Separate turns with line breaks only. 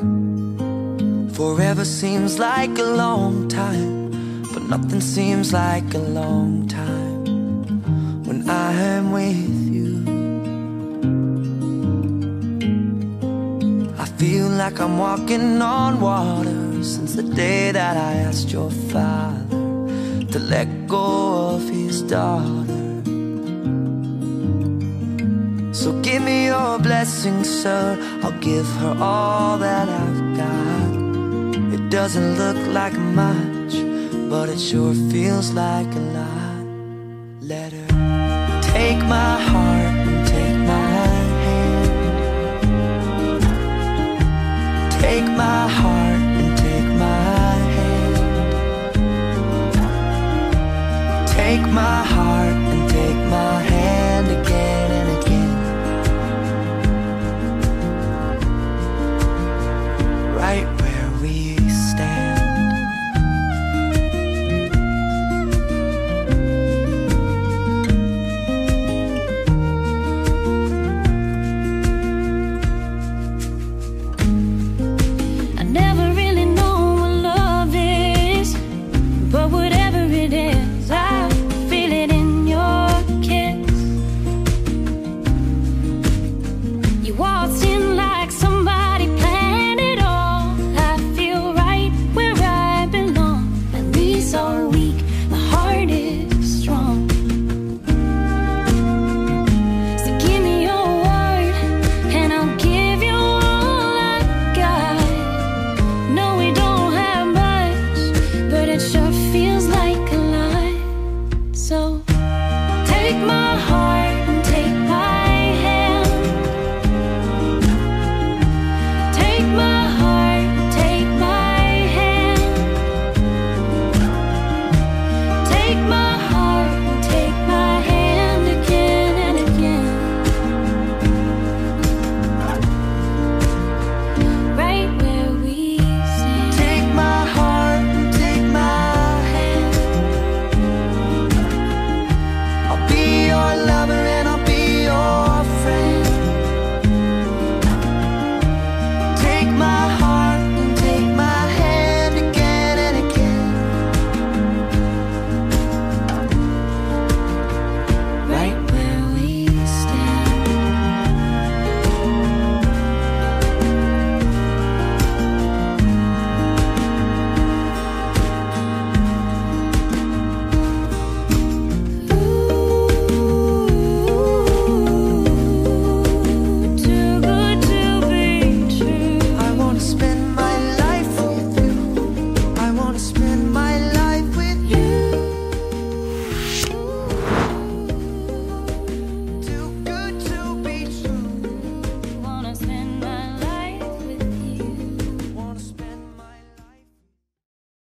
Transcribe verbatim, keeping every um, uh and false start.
Forever seems like a long time, but nothing seems like a long time when I am with you. I feel like I'm walking on water since the day that I asked your father to let go of his daughter. So give me your blessing, sir, I'll give her all that I've got. It doesn't look like much, but it sure feels like a lot. Let her take my heart and take my hand. Take my heart